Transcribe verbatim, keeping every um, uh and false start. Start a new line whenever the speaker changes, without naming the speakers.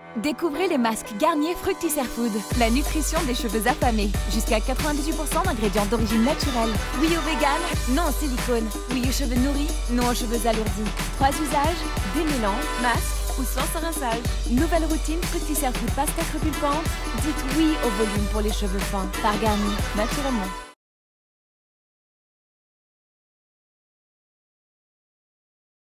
Découvrez les masques Garnier Fructis Food, la nutrition des cheveux affamés. Jusqu'à quatre-vingt-dix-huit pour cent d'ingrédients d'origine naturelle. Oui au vegan, non au silicone. Oui aux cheveux nourris, non aux cheveux alourdis. Trois usages, démêlant, masque ou sans rinçage. Nouvelle routine Fructis Food pastèque repulpante. Dites oui au volume pour les cheveux fins. Par Garnier, naturellement.